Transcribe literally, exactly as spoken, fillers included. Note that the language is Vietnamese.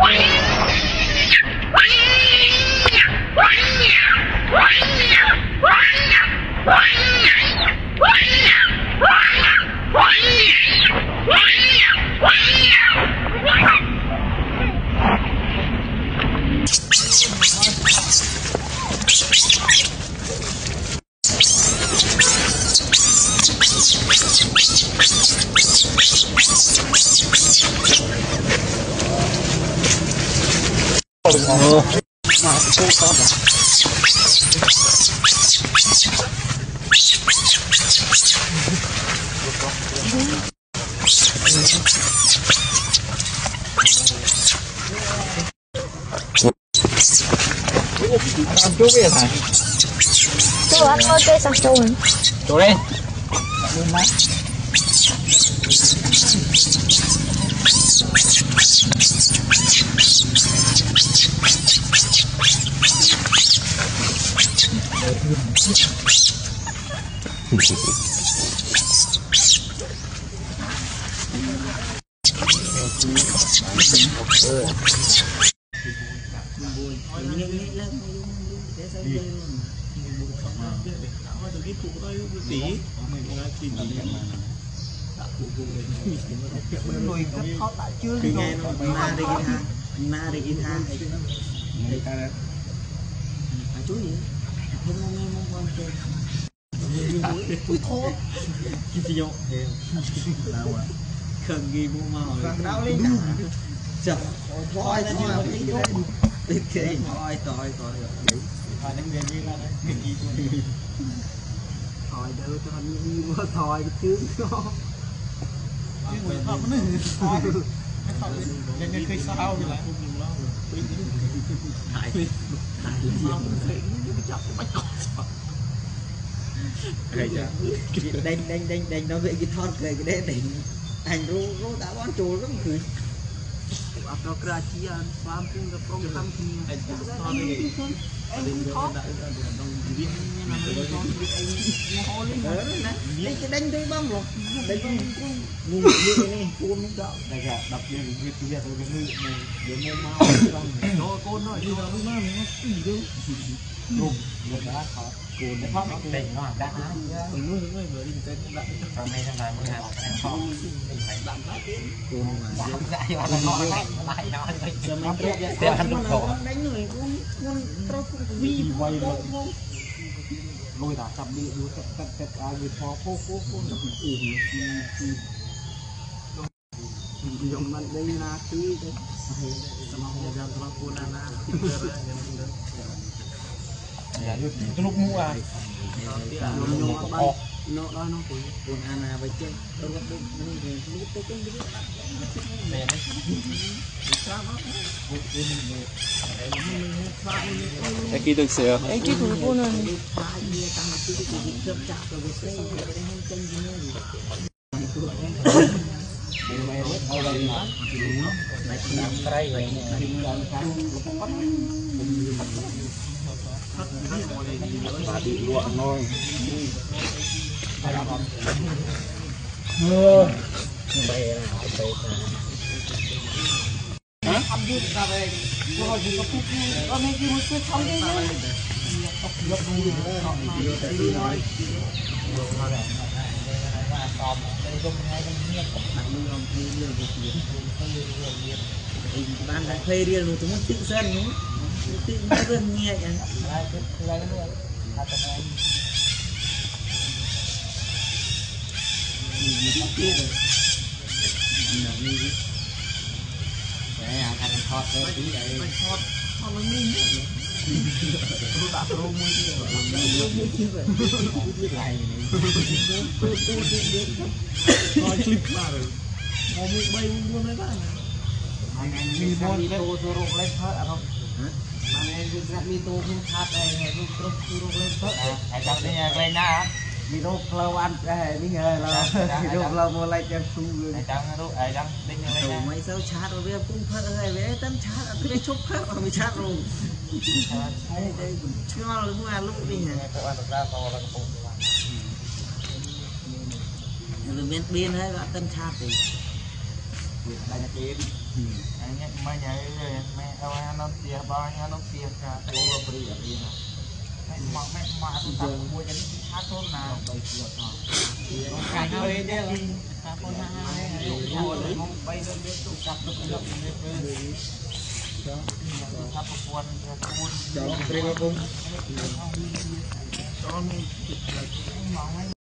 Oh, nah, itu sama. Ambil ya kan? Tuh, aku mau tes langsung. Boleh. Khẩn ghi mua màu đau lên chậm thôi thôi đi kệ thôi thôi thôi thôi đánh về như là thôi đâu cho anh đi mua thôi chứ nó chứ không nó thôi nên nên cây sao như là thải thải mong thấy chọc bạch cọt đánh đánh đánh đánh nó về cái thon về cái đen đánh anh rô rô đã bán trồi lắm cười atau kerajaan Lampung ke program ini anh khó đây cái đánh đây băng rồi đây con mua như này cuốn nó đậu đây cả đập như việc việc rồi cái người này để mua mau băng cho con nói cho nó nó gì đâu đúng được đã khó cuốn nó nó tỉnh nó đã há người người người đi tới lại trong này trong này mới làm cái khó mình phải làm cái cuốn mà dạy vào là nó lại nó giờ mình sẽ ăn được khổ đánh người con con trâu vi quay lôi đá chậm đi đuôi cắt cắt cắt ai người phò phô phô phô nó bị ủi dùng mình đây là cái sama jalan telepon anak ya itu lúc mua à nó đó nó cũng buồn ana vậy chứ đâu có được lúc tôi cũng biết nè cái kia thực sự Cái kia cũng buồn rồi. đi luộc thôi ban đang thuê riêng rồi chúng nó tự dân nữa tự dân nghe anh đấy à thành thọt rồi tí đấy thọt thọt nó minh tôi đã pro mới chứ này nói clip mà rồi mau bị bay luôn đấy bạn anh anh đi mua đi tô tô rộng lên hết à không anh em cứ đặt đi tô không thắt này này tô tô rộng lên hết à hãy chọn đi nhà lên na đi đâu lâu ăn cái đi nghề là đi đâu lâu mua lại cho sung rồi chọn đâu ai đang đi nhà lên mấy sao chat rồi bây cũng phơi hay vậy tấm chat cứ đi chụp hết rồi mới chat luôn đây đây chưa lúc mà lúc đi nè rồi bên biên hay gọi tấm chat thì đây là biên anh nhé mấy nhảy rồi mẹ tao ăn nó tiệt bao nhiêu nó tiệt cả tôi vừa bự ở đây nè mẹ mặc mẹ mặc tôi tập mua cho nó hát tốt nào cái hơi đấy là con hai dùng mua đấy không bay lên biết tôi tập được được được tập một quân quân Terima kasih. cho